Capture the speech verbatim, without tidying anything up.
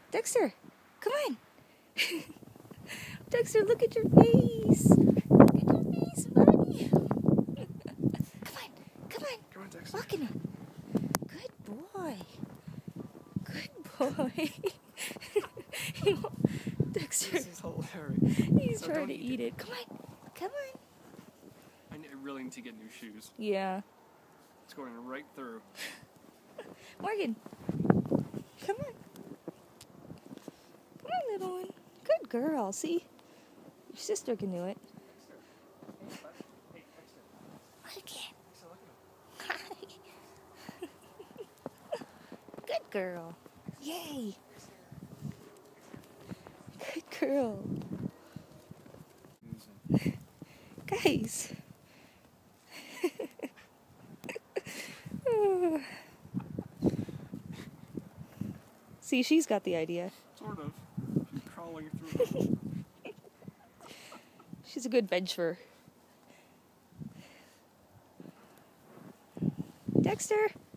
Dexter, come on. Dexter, look at your face. Look at your face, buddy. Come on, come on. Come on, Dexter. Walk in it. Good boy. Good boy. Dexter. This is hilarious. He's So trying don't to eat eat it. it. Come on. Come on. I ne- I really need to get new shoes. Yeah. It's going right through. Morgan. Come on. Come on, little one. Good girl. See? Your sister can do it. Hey, Dexter. Look again. Dexter, look at him. Good girl. Yay. Good girl. Guys. See, she's got the idea. Sort of. She's crawling through. She's a good bencher. Dexter.